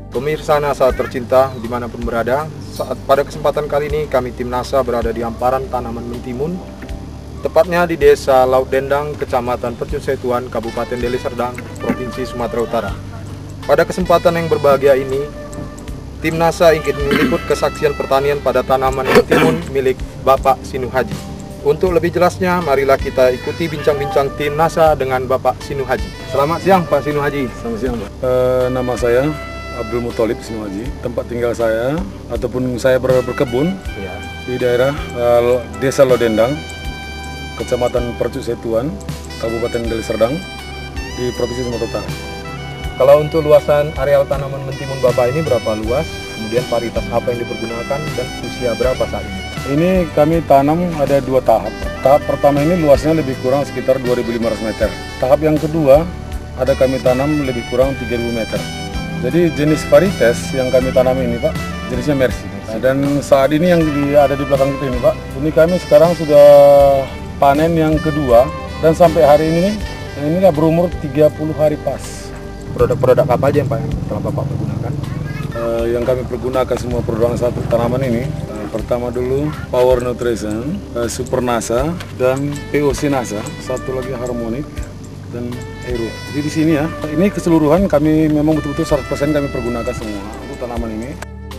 Pemirsa NASA tercinta dimanapun berada, pada kesempatan kali ini kami tim NASA berada di hamparan tanaman mentimun, tepatnya di Desa Laut Dendang, Kecamatan Percun Setuan, Kabupaten Deli Serdang, Provinsi Sumatera Utara. Pada kesempatan yang berbahagia ini, tim NASA ingin meliput kesaksian pertanian pada tanaman mentimun milik Bapak Sinu Haji. Untuk lebih jelasnya, marilah kita ikuti bincang-bincang tim NASA dengan Bapak Sinu Haji. Selamat siang Pak Sinu Haji. Selamat siang Pak. Nama saya Abdul Muthalib Sinu Haji. Tempat tinggal saya ataupun saya berkebun di daerah Desa Laut Dendang, Kecamatan Percun Setuan, Kabupaten Deli Serdang, di Provinsi Sumatera Utara. Kalau untuk luasan areal tanaman mentimun Bapak ini berapa luas? Kemudian varietas apa yang dipergunakan dan usia berapa saat ini? Ini kami tanam ada dua tahap. Tahap pertama ini luasnya lebih kurang sekitar 2.500 meter. Tahap yang kedua ada kami tanam lebih kurang 3.000 meter. Jadi jenis varietas yang kami tanam ini Pak, jenisnya Mercy. Dan saat ini yang ada di belakang kita ini Pak, ini kami sekarang sudah panen yang kedua dan sampai hari ini inilah berumur 30 hari pas. Produk-produk apa aja yang Pak yang telah Bapak pergunakan? Yang kami pergunakan semua produk satu tanaman ini. Pertama dulu Power Nutrition, Super NASA dan POC NASA, satu lagi Harmonic dan Aero. Jadi di sini ya, ini keseluruhan kami memang betul-betul 100% kami pergunakan semua untuk tanaman ini.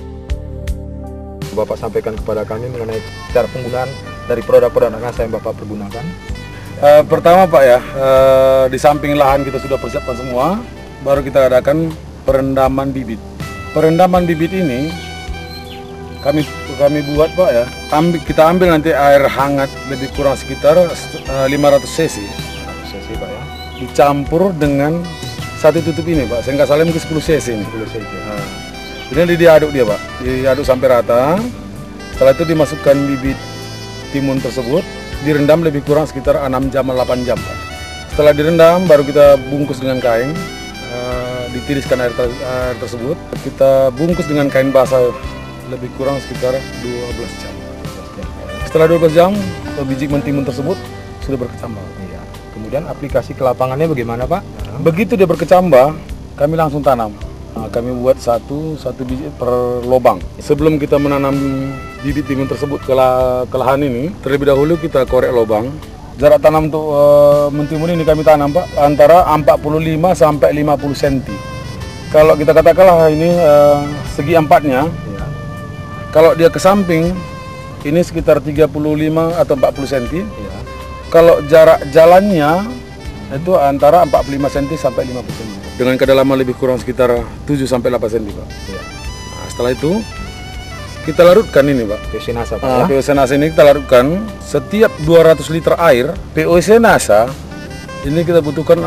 Bapak sampaikan kepada kami mengenai cara penggunaan dari produk-produk NASA yang Bapak pergunakan. Pertama Pak ya, di samping lahan kita sudah persiapkan semua, baru kita adakan perendaman bibit. Perendaman bibit ini kami buat Pak ya, kita ambil nanti air hangat lebih kurang sekitar 500 cc. Pak ya. Dicampur dengan satu tutup ini Pak, saya nggak salah mungkin 10 cc ini. 10 cc. Kemudian diaduk dia Pak, diaduk sampai rata. Setelah itu dimasukkan bibit timun tersebut, direndam lebih kurang sekitar 6 jam 8 jam Pak. Setelah direndam baru kita bungkus dengan kain, ditiriskan air tersebut. Kita bungkus dengan kain basah lebih kurang sekitar 12 jam. Setelah 12 jam, biji mentimun tersebut sudah berkecambah. Iya. Kemudian aplikasi ke lapangannya bagaimana Pak? Begitu dia berkecambah, kami langsung tanam. Kami buat satu biji per lubang. Sebelum kita menanam bibit timun tersebut ke lahan ini, terlebih dahulu kita korek lubang. Jarak tanam untuk mentimun ini kami tanam Pak antara 45 sampai 50 cm. Kalau kita katakanlah ini segi empatnya, kalau dia ke samping ini sekitar 35 atau 40 cm. Ya. Kalau jarak jalannya itu antara 45 cm sampai 50 cm. Dengan kedalaman lebih kurang sekitar 7 sampai 8 cm, Pak. Ya. Nah, setelah itu kita larutkan ini, Pak. POC NASA, Pak. POC NASA ini kita larutkan setiap 200 liter air. POC NASA ini kita butuhkan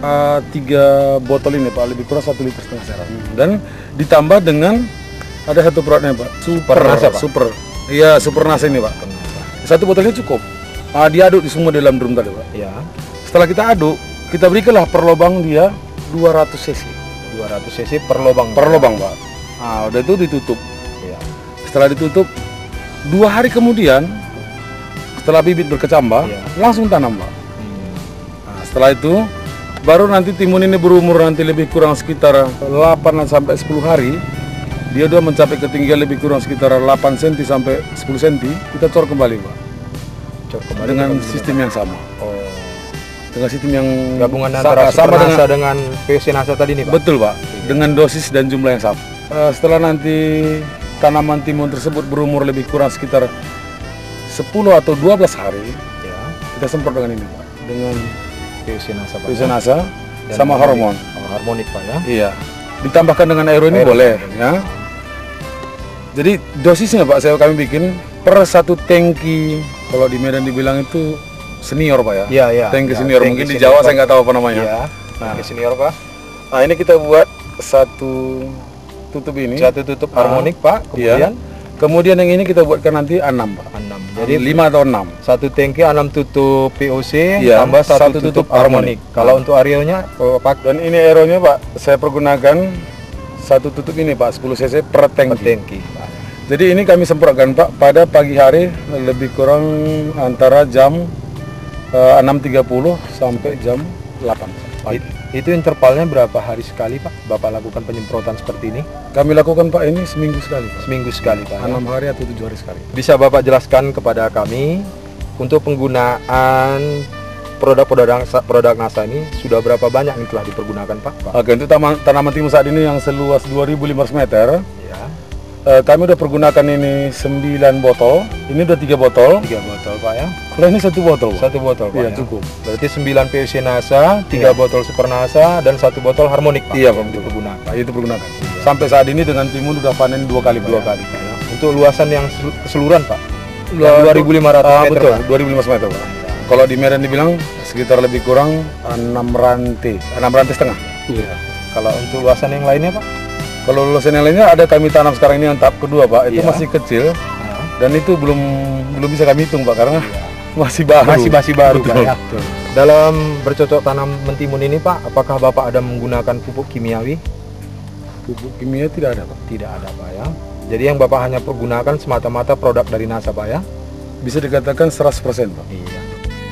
3 botol ini, Pak, lebih kurang 1,5 liter. Dan ditambah dengan ada satu produknya Pak, Super NASA, Pak. Super, iya Super NASA ini Pak. Satu botolnya cukup. Diaduk di semua dalam drum tadi Pak. Ya. Setelah kita aduk, kita berikanlah per lubang dia 200 cc. 200 cc per lubang. Per lubang Pak. Udah itu ditutup. Ya. Setelah ditutup, 2 hari kemudian, setelah bibit berkecambah, langsung tanam Pak. Setelah itu, baru nanti timun ini berumur nanti lebih kurang sekitar 8 sampai 10 hari. Dia udah mencapai ketinggian lebih kurang sekitar 8 cm sampai 10 cm, kita cor kembali Pak. Cor kembali dengan sistem yang sama. Dengan sistem yang gabungan antara sama dengan POC NASA tadi nih Pak? Betul Pak, dengan dosis dan jumlah yang sama. Setelah nanti tanaman timun tersebut berumur lebih kurang sekitar 10 atau 12 hari, kita semprot dengan ini Pak. Dengan POC NASA Pak. POC NASA sama hormon. Harmonik Pak ya? Iya. Ditambahkan dengan aero ini boleh ya. Jadi dosisnya Pak, kami bikin per 1 tangki, kalau di Medan dibilang itu senior Pak ya. Iya. Tangki senior, mungkin di Jawa saya nggak tahu apa namanya. Iya. Tangki senior Pak. Nah ini kita buat satu tutup ini. Satu tutup harmonik Pak. Kemudian yang ini kita buatkan nanti 6 Pak. 6. Jadi 5 atau 6. Satu tangki 6 tutup POC tambah satu tutup harmonik. Kalau untuk areonya Pak, dan ini aeronya Pak, saya pergunakan satu tutup ini Pak, 10 cc per tangki. Jadi ini kami semprotkan Pak pada pagi hari lebih kurang antara jam 6.30 sampai jam 8 pagi. Itu intervalnya berapa hari sekali Pak Bapak lakukan penyemprotan seperti ini? Kami lakukan Pak ini seminggu sekali Pak. Seminggu sekali Pak ya? 6 hari atau 7 hari sekali. Bisa Bapak jelaskan kepada kami untuk penggunaan produk NASA ini sudah berapa banyak yang telah dipergunakan Pak? Oke, untuk tanaman timun saat ini yang seluas 2.500 meter, Ya. kami udah pergunakan ini 9 botol. Ini udah 3 botol. 3 botol Pak ya? Kalau ini 1 botol Pak. 1 botol Pak Iya, ya? cukup. Berarti 9 PUC NASA, 3 botol Super NASA, dan 1 botol Harmonic Pak? Iya Pak, untuk digunakan. Itu pergunakan. Sampai saat ini dengan timun udah panen 2 kali Pak. 2 ya. kali Pak ya? Untuk luasan yang keseluruhan Pak? Dua- 2.500 meter betul, Pak? 2.500 meter Pak. Kalau di Medan dibilang sekitar lebih kurang 6 rantai setengah. Iya. Kalau untuk luasan yang lainnya Pak? Kalau lulusan yang lainnya ada kami tanam sekarang ini yang tahap kedua Pak, itu Iya. masih kecil Nah, dan itu belum bisa kami hitung Pak karena masih baru. masih baru Betul, Pak ya? betul. Dalam bercocok tanam mentimun ini Pak, apakah Bapak ada menggunakan pupuk kimiawi? Pupuk kimia tidak ada Pak. Tidak ada Pak ya? Jadi yang Bapak hanya pergunakan semata-mata produk dari NASA Pak ya? Bisa dikatakan 100% Pak. Iya.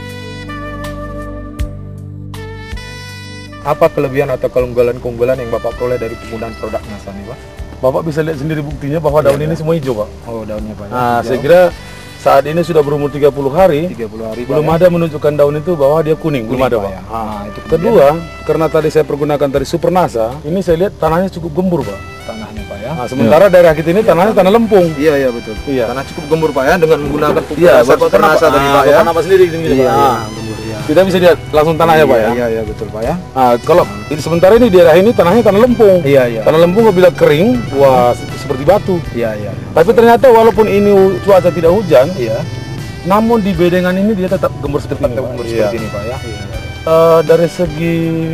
Apa kelebihan atau keunggulan yang Bapak peroleh dari penggunaan produk NASA nih Pak? Bapak bisa lihat sendiri buktinya bahwa daun ini semua hijau Pak. Oh daunnya Pak ya? Nah, Hijau. saya kira saat ini sudah berumur 30 hari, 30 hari belum Pak, ada menunjukkan daun itu bahwa dia kuning, belum ada Pak Pak. ya? Ah. Nah, itu Kedua, karena tadi saya pergunakan dari Super NASA, ini saya lihat tanahnya cukup gembur Pak. tanahnya Pak ya? Nah, sementara daerah kita ini tanahnya tanah lempung. Iya betul. Iya. Karena cukup gembur Pak ya dengan menggunakan pupuk Iya, Super NASA tadi Pak ya? Bapak sendiri ini Iya, Pak. gembur ya. Kita bisa lihat langsung tanahnya Pak ya. Iya betul Pak ya. Nah, kalau sementara ini daerah ini tanahnya tanah lempung. Iya. Tanah lempung apabila kering, wah seperti batu. Iya. Tapi ternyata walaupun ini cuaca tidak hujan, Iya. namun di bedengan ini dia tetap gembur seperti ini. Tetap Pak. gembur Iya. seperti ini Pak ya? Dari segi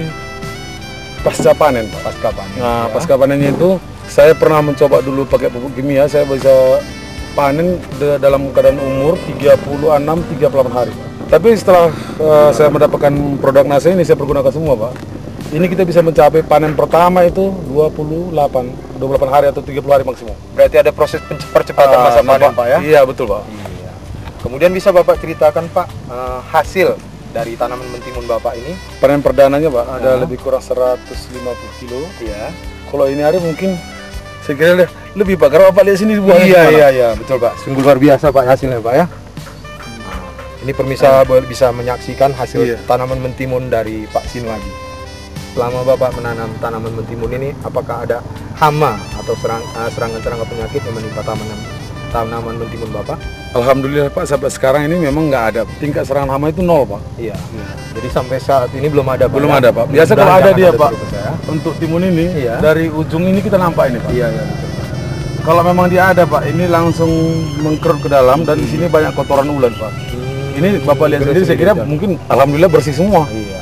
pasca panen Pak. Pasca panen. Nah, ya. pasca panennya itu saya pernah mencoba dulu pakai pupuk kimia, saya bisa panen dalam keadaan umur 36-38 hari. Tapi setelah saya mendapatkan produk NASA ini saya pergunakan semua Pak. Ini kita bisa mencapai panen pertama itu 28 hari atau 30 hari maksimum. Berarti ada proses percepatan masa panen Pak ya? Iya betul Pak. Iya. Kemudian bisa Bapak ceritakan Pak hasil dari tanaman mentimun Bapak ini? Panen perdananya Pak ada lebih kurang 150 kilo. Iya. Kalau ini hari mungkin saya kira lebih Pak, karena Bapak lihat sini buahnya. Iya betul Pak. Sungguh luar biasa Pak hasilnya Pak ya. Ini pemirsa bisa menyaksikan hasil tanaman mentimun dari Pak Sinu lagi. Selama Bapak menanam tanaman mentimun ini, apakah ada hama atau serangan-serangan penyakit yang menimpa tanaman mentimun Bapak? Alhamdulillah Pak, sampai sekarang ini memang nggak ada. Tingkat serangan hama itu 0 Pak. Iya. Jadi sampai saat ini belum ada Pak. Belum ya? ada Pak. Biasa kalau ada dia Pak. terus, ya. Untuk timun ini Iya. dari ujung ini kita nampak ini Pak. Iya betul. Kalau memang dia ada Pak, ini langsung mengkerut ke dalam dan di sini banyak kotoran ulat Pak. Ini Bapak lihat sendiri, saya kira mungkin alhamdulillah bersih semua. Iya.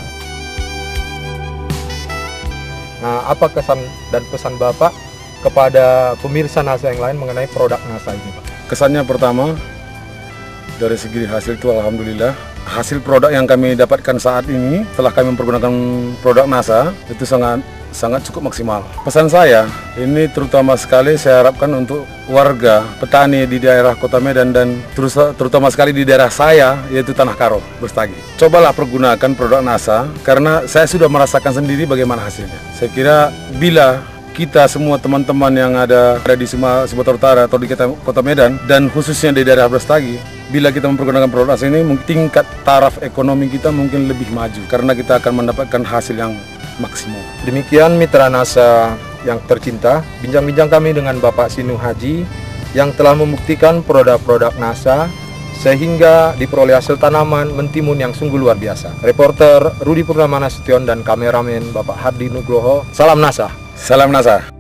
Nah, apa kesan dan pesan Bapak kepada pemirsa NASA yang lain mengenai produk NASA ini, Pak? Kesannya pertama, dari segi hasil itu alhamdulillah. Hasil produk yang kami dapatkan saat ini setelah kami mempergunakan produk NASA itu sangat cukup maksimal. Pesan saya ini terutama sekali saya harapkan untuk warga petani di daerah Kota Medan dan terutama sekali di daerah saya yaitu Tanah Karo, Brastagi. Cobalah pergunakan produk NASA karena saya sudah merasakan sendiri bagaimana hasilnya. Saya kira bila kita semua teman-teman yang ada di Sumatera Utara atau di Kota Medan dan khususnya di daerah Brastagi, bila kita mempergunakan produk NASA ini, tingkat taraf ekonomi kita mungkin lebih maju karena kita akan mendapatkan hasil yang maksimum. Demikian mitra NASA yang tercinta, bincang-bincang kami dengan Bapak Sinu Haji yang telah membuktikan produk-produk NASA sehingga diperoleh hasil tanaman mentimun yang sungguh luar biasa. Reporter Rudi Purnama Nasution dan kameramen Bapak Hardi Nugroho. Salam NASA. Salam NASA.